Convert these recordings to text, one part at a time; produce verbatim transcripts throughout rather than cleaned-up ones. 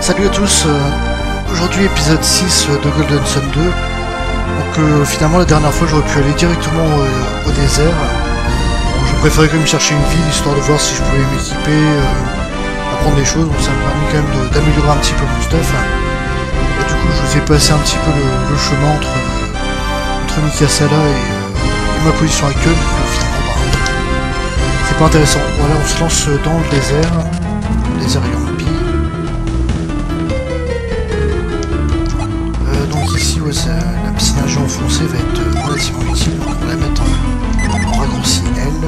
Salut à tous, euh, aujourd'hui épisode six de Golden Sun deux. Donc euh, finalement la dernière fois j'aurais pu aller directement euh, au désert. Bon, je préférais quand même chercher une ville histoire de voir si je pouvais m'équiper, euh, apprendre des choses, donc ça m'a permis quand même d'améliorer un petit peu mon stuff. Et du coup je vous ai passé un petit peu le, le chemin entre, euh, entre Mikasala et, euh, et ma position actuelle, donc euh, finalement bah, c'est pas intéressant. Voilà, on se lance dans le désert, le désert Yampi. Ici, ouais, ça, la piscine à géant foncé va être relativement utile, donc on va la mettre en, en raccourci L.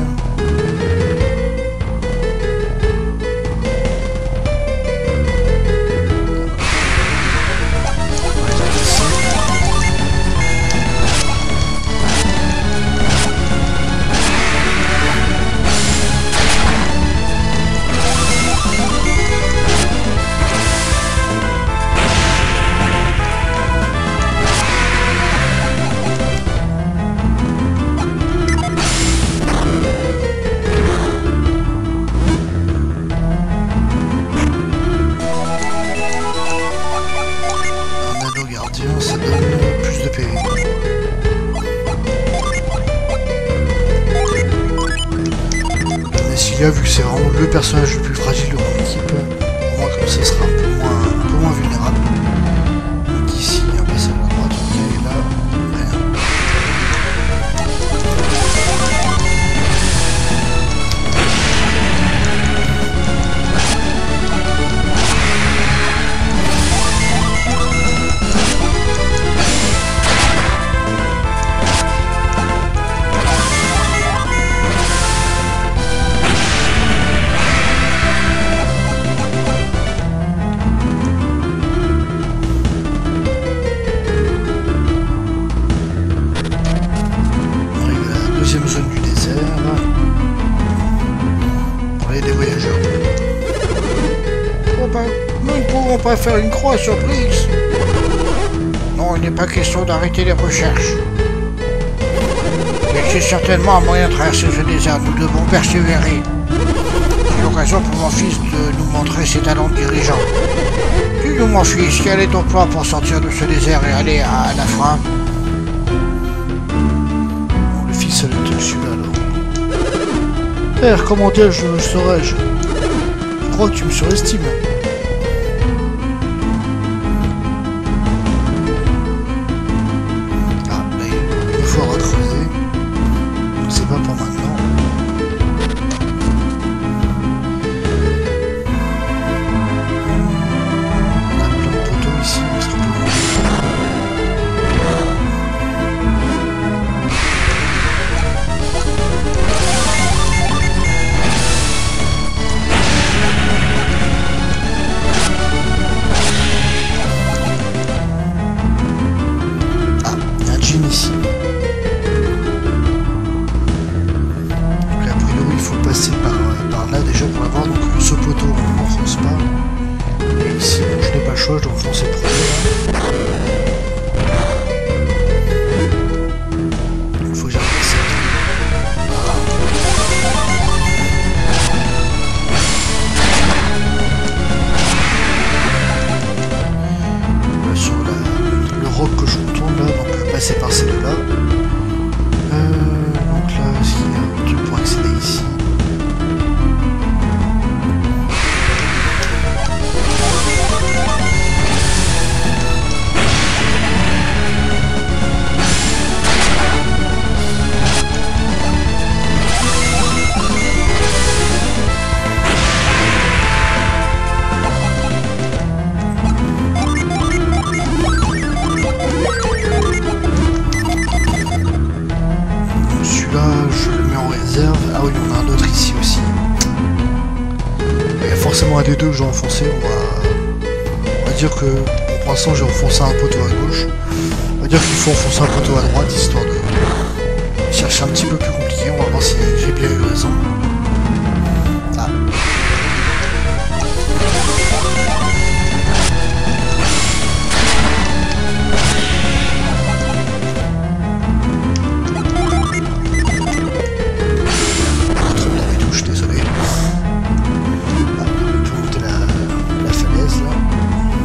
Ça donne plus de P V. Nessilia, vu que c'est vraiment le personnage le plus fragile de mon équipe, au moins comme ça sera un peu moins, un peu moins vulnérable. Donc ici, un passage à droite, ok, et là, rien. Deuxième zone du désert. Pour aller des voyageurs. Oh ben, nous ne pouvons pas faire une croix surprise. Non, il n'est pas question d'arrêter les recherches. Il existe certainement un moyen de traverser ce désert. Nous devons persévérer. C'est l'occasion pour mon fils de nous montrer ses talents de dirigeant. Dis-nous, mon fils, quel est ton plan pour sortir de ce désert et aller à la fin? Ça va être celui-là alors. Père, comment dis-je, le saurais-je? Je crois que tu me surestimes. Ah, là, il faut recreuser. C'est pas pour maintenant. On a plein de poteaux ici, on sera pas loin. Ici. Donc a priori il faut passer par, par là déjà pour l'avoir, donc ce poteau on n'enfonce pas. Et ici bon, je n'ai pas le choix, je dois enfoncer le premier. Il faut que j'arrive à ça. Voilà, sur la, le roc que je retourne là, donc passer par ces deux là. Euh, donc là, est-ce qu'il y a un truc pour accéder ici? Ah oui, on a un autre ici aussi. Il y a forcément un des deux que j'ai enfoncé. On va... on va dire que bon, pour l'instant j'ai enfoncé un poteau à gauche. On va dire qu'il faut enfoncer un poteau à droite histoire de chercher un petit peu plus compliqué. On va voir si j'ai bien eu raison. Ah. Désolé. Ah, je vais monter la, la falaise là.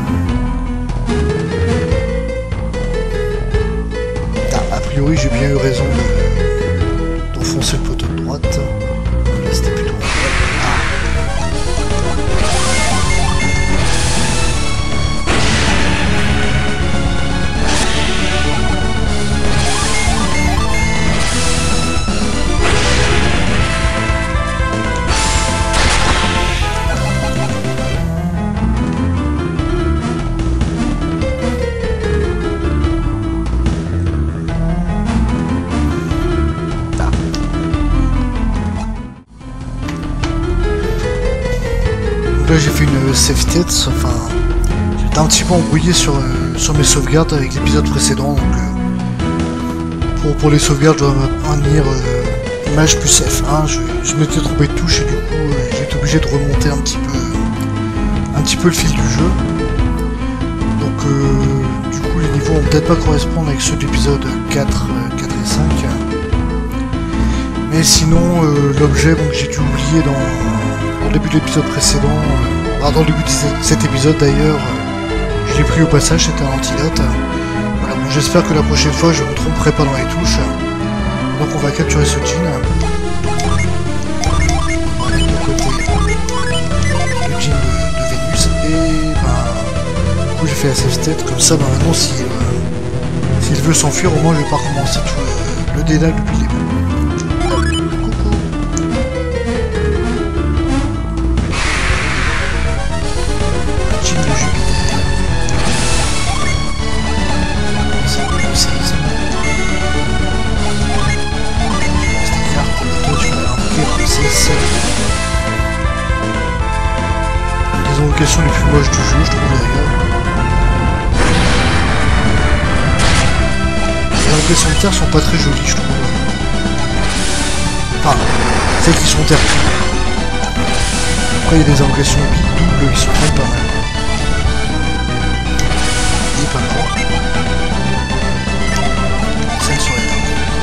euh, save states, enfin j'étais un petit peu embrouillé sur, euh, sur mes sauvegardes avec l'épisode précédent, donc euh, pour, pour les sauvegardes je dois maintenir euh, image plus F un, je, je m'étais trompé de touche et du coup euh, j'ai été obligé de remonter un petit peu un petit peu le fil du jeu. Donc euh, du coup les niveaux vont peut-être pas correspondre avec ceux de l'épisode quatre, euh, quatre et cinq. Mais sinon euh, l'objet bon, que j'ai dû oublier dans, dans le début de l'épisode précédent, euh, dans le début de cet épisode d'ailleurs, euh, je l'ai pris au passage, c'était un antidote. Voilà, bon, j'espère que la prochaine fois je ne me tromperai pas dans les touches. Donc on va capturer ce jean. Voilà, de côté le jean de, de Vénus et ben du coup j'ai fait la save state comme ça ben, maintenant s'il euh, s'il veut s'enfuir au moins je vais pas recommencer tout le, le dédale depuis le début. Les invocations les plus moches du jeu, je trouve d'ailleurs. Les invocations de terre sont pas très jolies, je trouve. Enfin, celles qui sont terre. Après, il y a des invocations doubles qui sont même pas mal. Et pas mal. Celles sur les terres.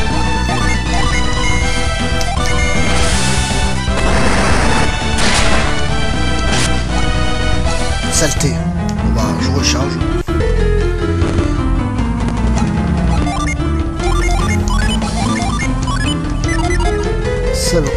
Saleté. Bon bah je recharge. Saloperie.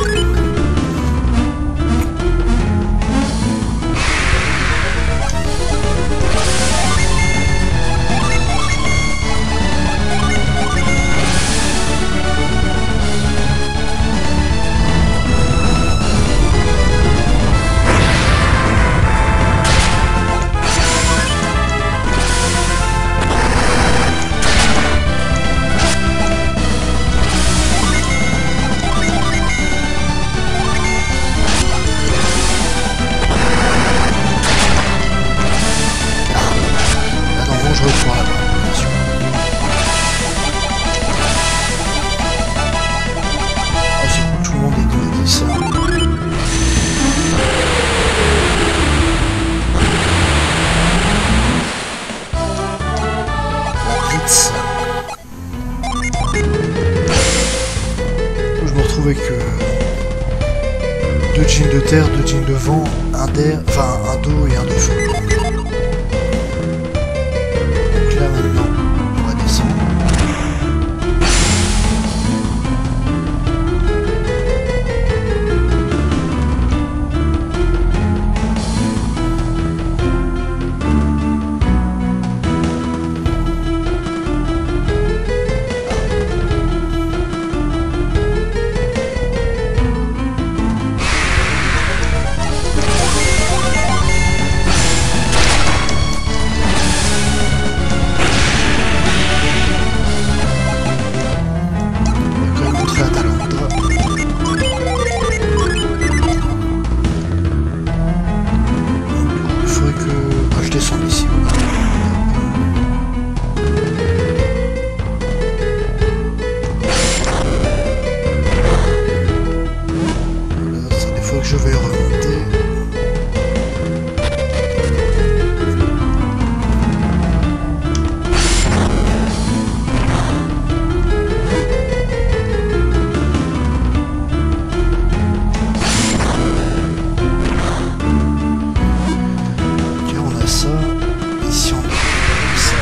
Avec euh, deux jeans de terre, deux jeans de vent, un d'air, enfin un d'eau et un de feu. Donc là maintenant, on va descendre. Je vais remonter. Ok, on a ça. Ici on a ça.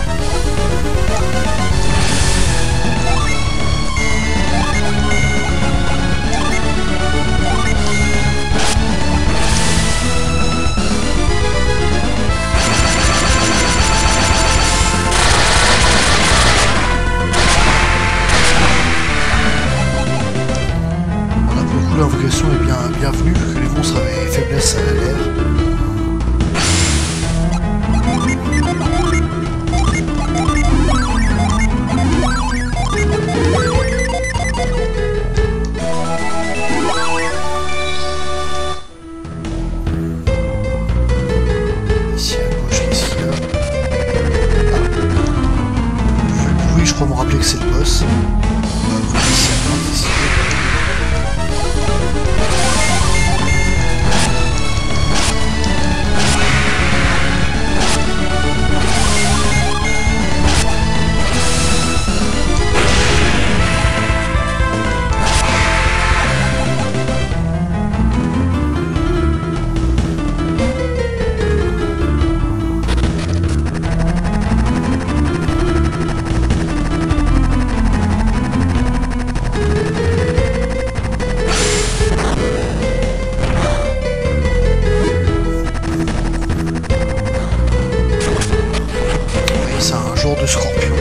L'invocation est bien bienvenue vu que les monstres avaient faiblesse à l'air. boss. Euh, vous laissez un peu décider. De scorpion.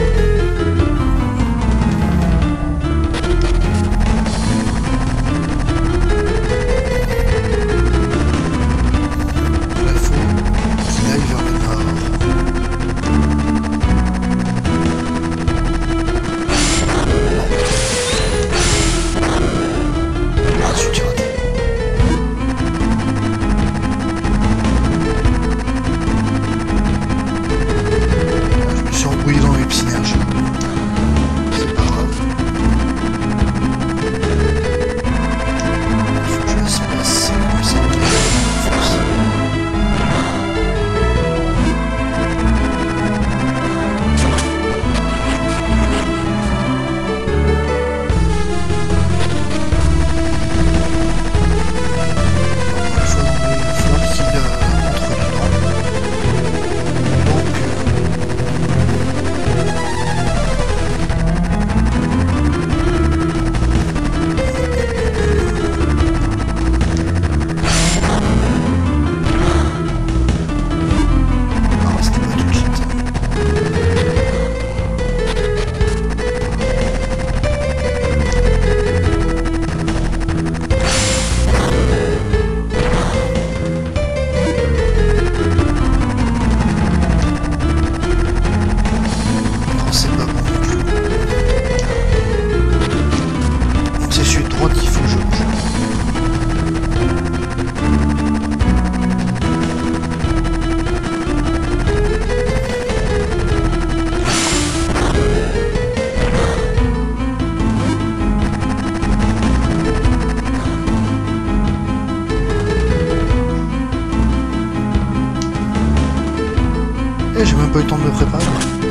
Il faut qu'il aille vers le nord. Ah, je suis raté. Embrouillé dans mes synergies. C'est pas grave. Il faut que je laisse passer comme ça. Force. Encore une fois, il va falloir qu'il euh, rentre dedans. Donc, qu'il faut que je bouge. Et j'ai même pas eu le temps de me préparer.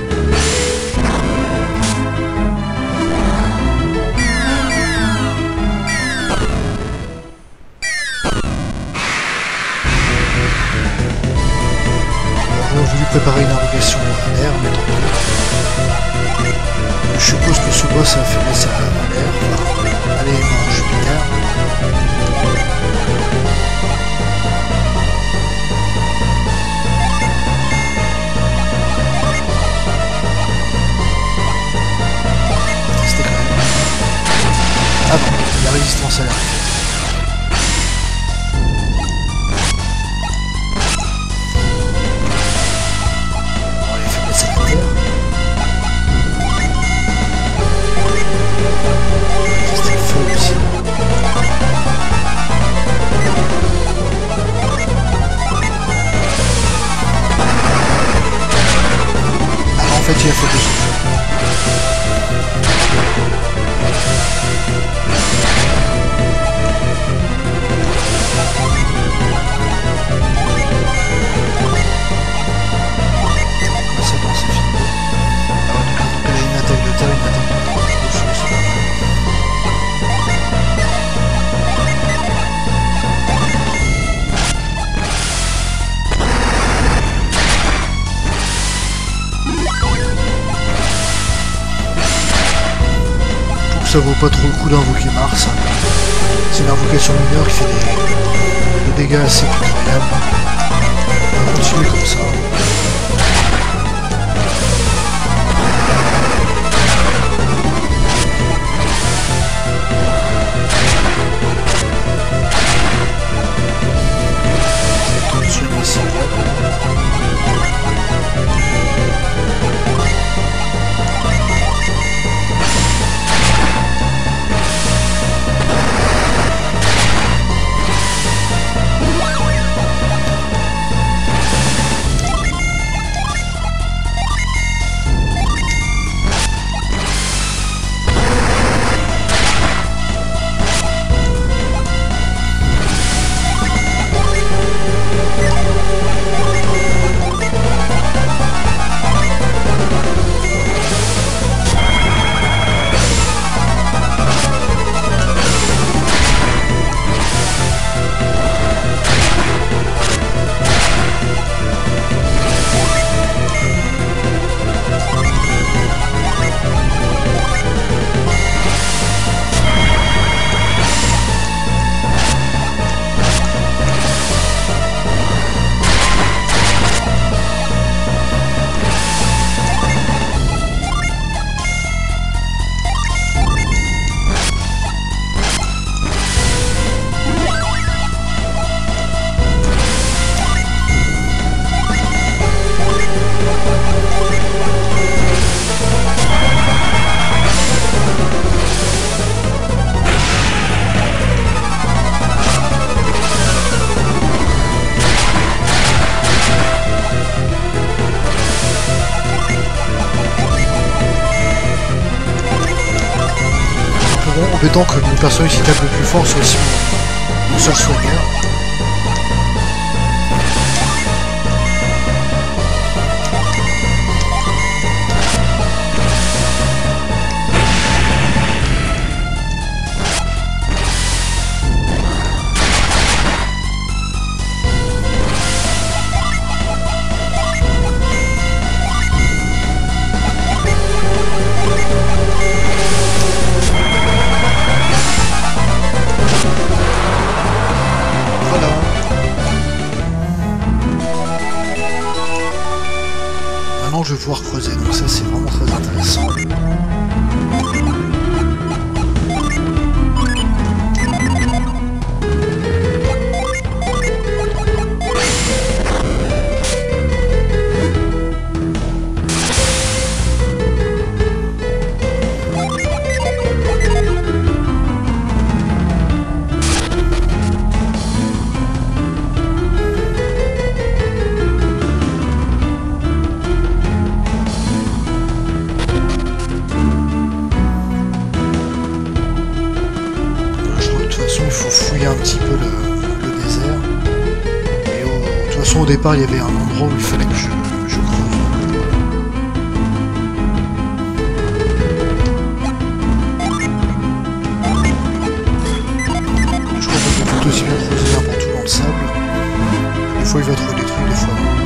J'aurais voulu préparer une invocation à l'air, mais tant pis. Je suppose que ce boss a fait ça à l'air. Enfin, allez, non, Jupiter. Tester quand même. Ah bon, la résistance à l'air. En fait, il a fait deux choses. Ah, c'est bon, c'est fini. Ah ouais, donc elle a une attaque de terre, une attaque de terre. Ça vaut pas trop le coup d'invoquer Mars. C'est une invocation mineure qui fait des, des dégâts assez incroyables. On va continuer comme ça. embêtant que mon personnage qui tape le plus fort soit aussi mon seul soigneur. Je vais pouvoir creuser, donc ça c'est vraiment très intéressant. Un petit peu le, le désert et au, de toute façon au départ il y avait un endroit où il fallait que je, je creuse. Je crois qu'on peut tout aussi bien creuser n'importe où dans le sable. Des fois il va trouver des trucs, des fois non.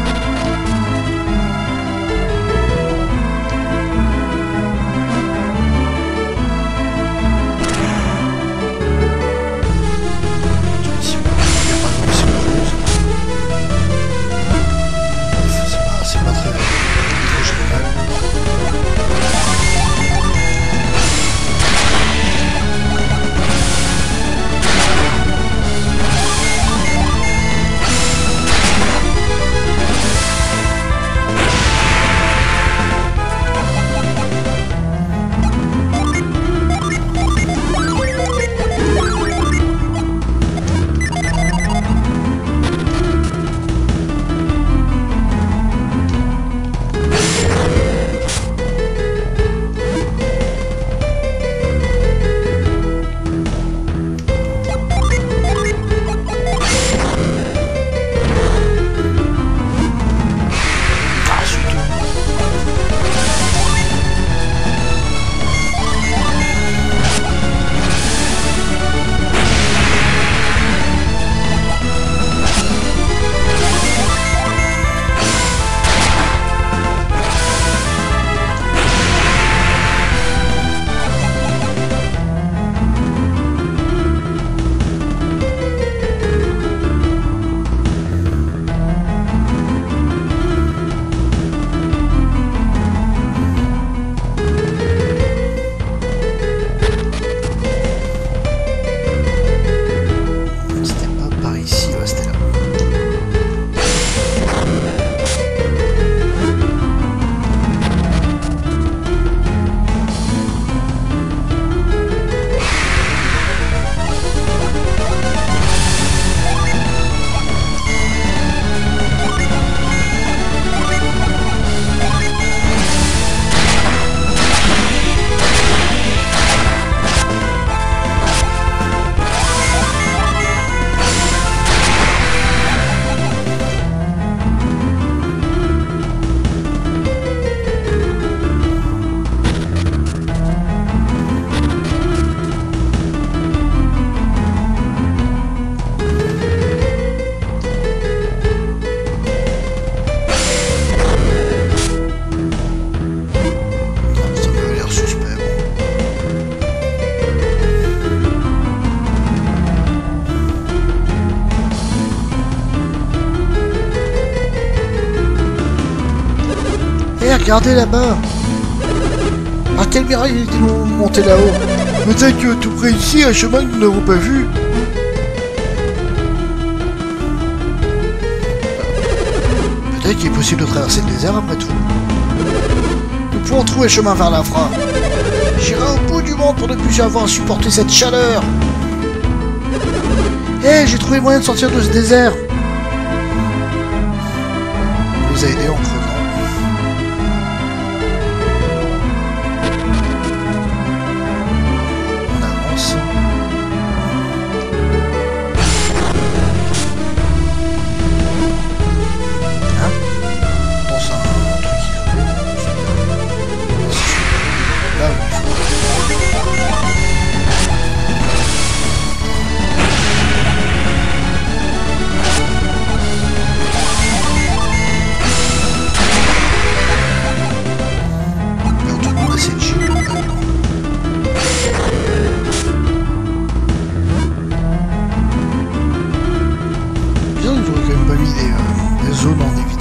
Regardez là-bas. Ah, quel miracle il était monté là-haut. Peut-être que tout près ici, un chemin que nous n'avons pas vu. Peut-être qu'il est possible de traverser le désert après tout. Nous pouvons trouver le chemin vers l'Afra. J'irai au bout du monde pour ne plus avoir à supporter cette chaleur. Hé, hey, j'ai trouvé moyen de sortir de ce désert. On nous a aidés en creusant. On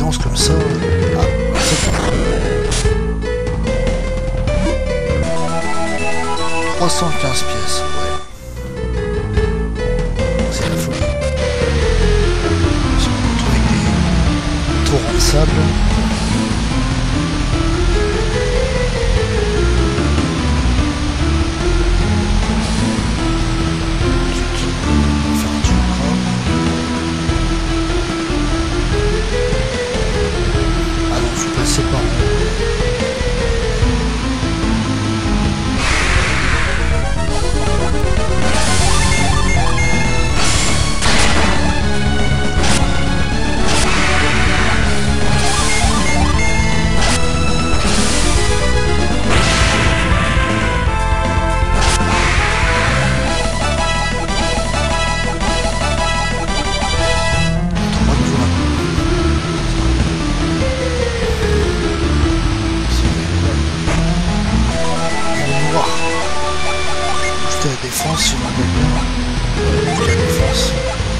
séquence comme ça. Ah, c'est bon. trois cent quinze pièces, ouais. C'est la folie. On se retrouve avec des torrents de sable. C'est pas la défense, si on a bien la défense.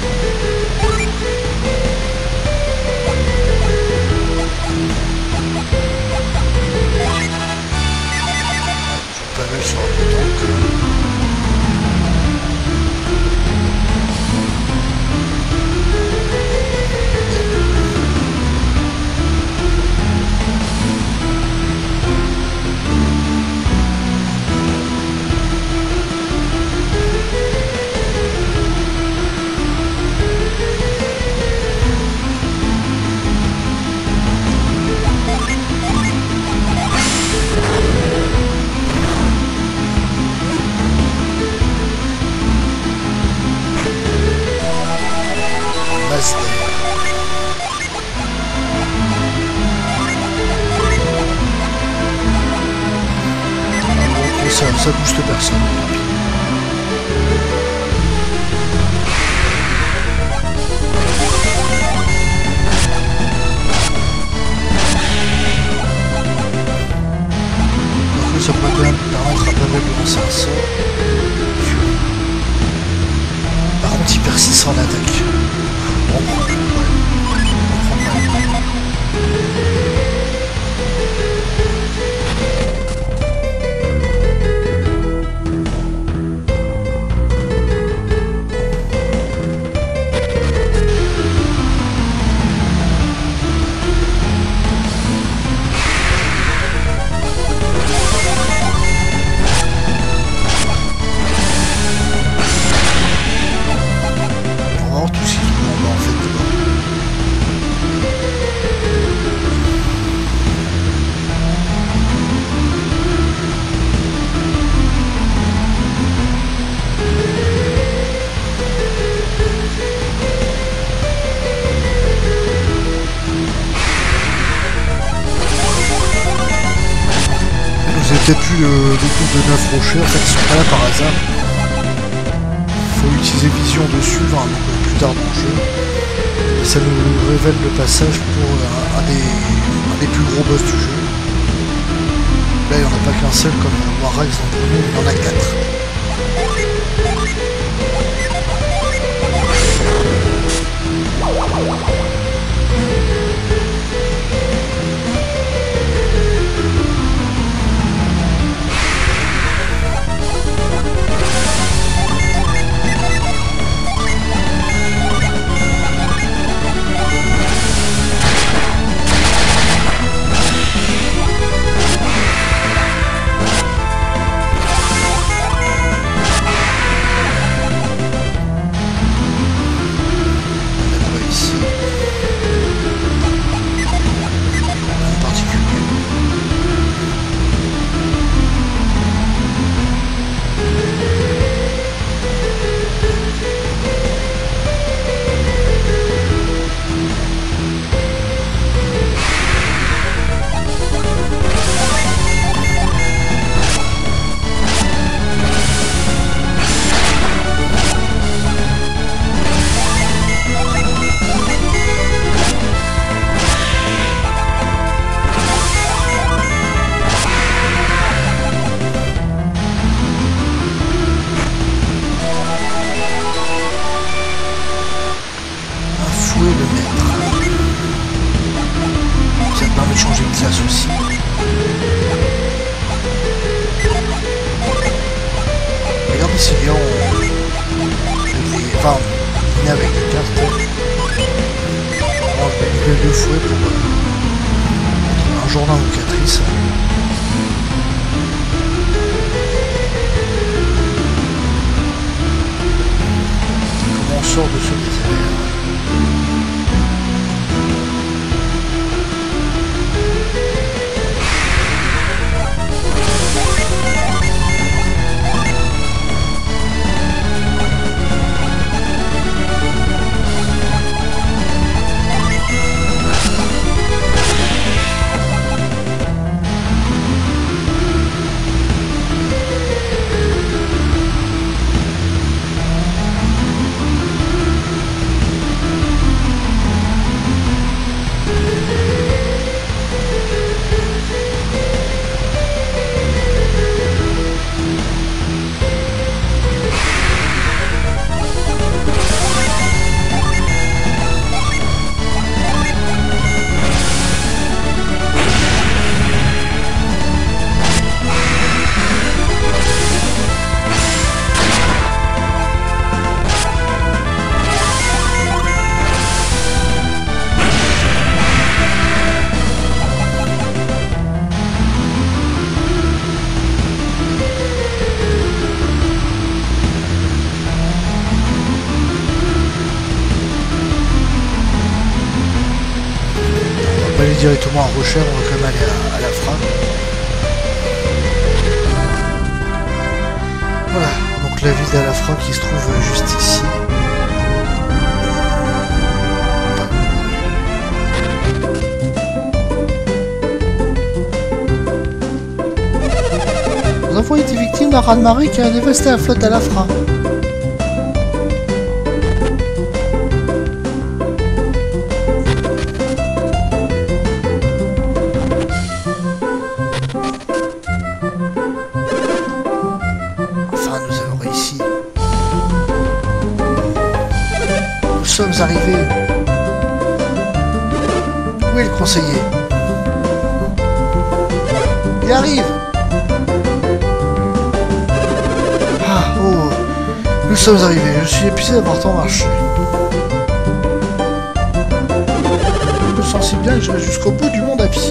Pas mal sur le bouton. Ça, ça booste personne. Donc ça pourrait quand même permettre à pas mal de lancer un sort. Par contre il persiste en attaque. Bon, ouais. Vous avez peut-être vu le découvre de neuf rochers, en fait ils sont pas là par hasard. Il faut utiliser vision dessus, enfin, donc, plus tard dans le jeu. Et ça nous révèle le passage pour un, un, des, un des plus gros boss du jeu. Là il n'y en a pas qu'un seul comme Warrise dans le premier, il y en a quatre. Ici. changer de classe aussi. Regardez si bien on... Enfin, on est avec des cartes. On va le deux fouets pour euh, un jour d'invocatrice. Comment on sort de ce désert? Directement à Rochelle, on va quand même aller à, à la Fra. Voilà, donc la ville d'Alafra qui se trouve juste ici. Nous avons été victimes d'un raz-de-marée qui a dévasté la flotte d'Alafra. Nous sommes arrivés. Où est le conseiller? Il arrive. Ah, oh. Nous sommes arrivés. Je suis épuisé d'avoir tant marché. Je me sens si bien que j'irai jusqu'au bout du monde à pied.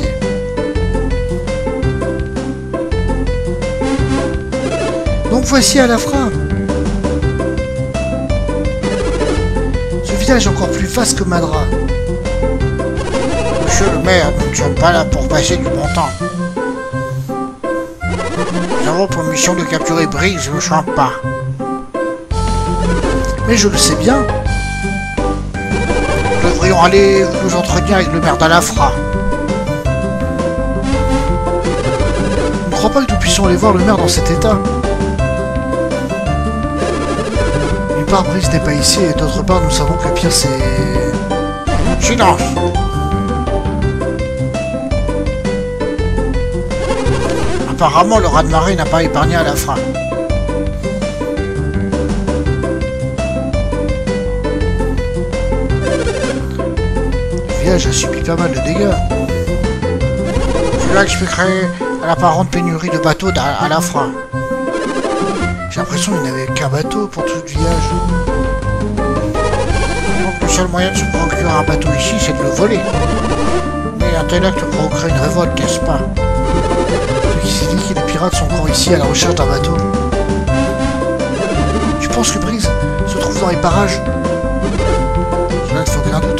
Donc voici Alafra. Ce village est encore plus vaste que Madra. Monsieur le maire, nous ne sommes pas là pour passer du bon temps. Nous avons pour mission de capturer Briggs le Champa. Mais je le sais bien. Nous devrions aller nous entretenir avec le maire d'Alafra. Je ne crois pas que nous puissions aller voir le maire dans cet état. D'une part, Briggs n'est pas ici, et d'autre part, nous savons que le pire, c'est... Silence! Apparemment, le raz-de-marée n'a pas épargné Alafra. Le village a subi pas mal de dégâts. Cela expliquerait l'apparente pénurie de bateaux d'Alafra. J'ai l'impression qu'il n'y avait qu'un bateau pour tout le village. Donc le seul moyen de se procurer un bateau ici, c'est de le voler. Mais un tel acte provoquerait une révolte, n'est-ce pas? Ce qui signifie que les pirates sont encore ici à la recherche d'un bateau. Tu penses que Briggs se trouve dans les parages? Cela ne fait aucun doute.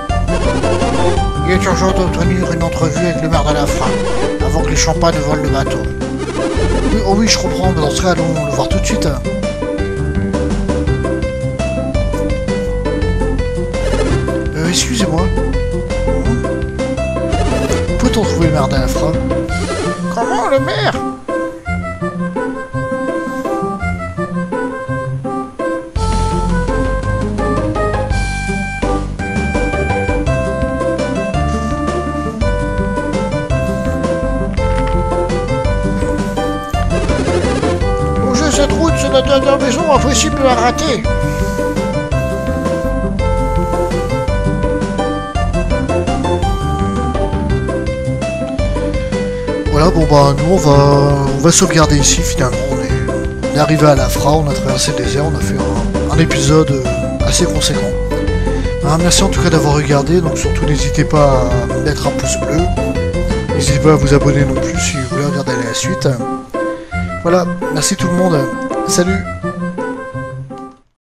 Il est urgent d'obtenir une entrevue avec le maire d'Alafra, avant que les Champas ne volent le bateau. Oui, oh oui, je comprends, mais dans ce cas, allons le voir tout de suite. Euh, excusez-moi. Peut-on trouver le maire d'Alafra? Comment, le maire? Cette route, c'est la dernière maison impossible à rater. voilà, bon bah nous on va, on va sauvegarder ici finalement. On est, on est arrivé à l'Afra, on a traversé le désert, on a fait un, un épisode euh, assez conséquent. Hein, merci en tout cas d'avoir regardé, donc surtout n'hésitez pas à mettre un pouce bleu. N'hésitez pas à vous abonner non plus si vous voulez regarder la suite. Voilà, merci tout le monde, salut!